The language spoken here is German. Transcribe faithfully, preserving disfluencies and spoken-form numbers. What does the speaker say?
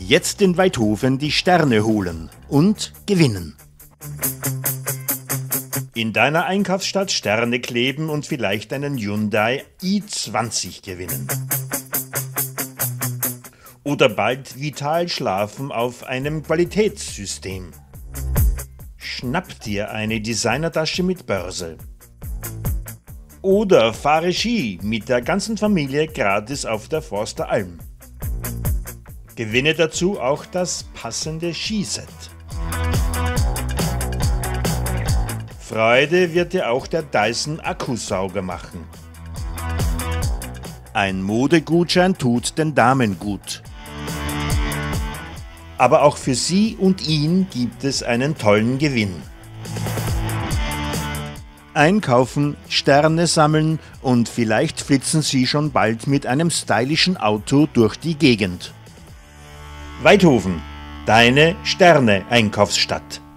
Jetzt in Waidhofen die Sterne holen und gewinnen. In deiner Einkaufsstadt Sterne kleben und vielleicht einen Hyundai i zwanzig gewinnen. Oder bald vital schlafen auf einem Qualitätssystem. Schnapp dir eine Designertasche mit Börse. Oder fahre Ski mit der ganzen Familie gratis auf der Forsteralm. Gewinne dazu auch das passende Skiset. Freude wird dir auch der Dyson Akkusauger machen. Ein Modegutschein tut den Damen gut. Aber auch für sie und ihn gibt es einen tollen Gewinn. Einkaufen, Sterne sammeln und vielleicht flitzen sie schon bald mit einem stylischen Auto durch die Gegend. Waidhofen, deine Sterne-Einkaufsstadt.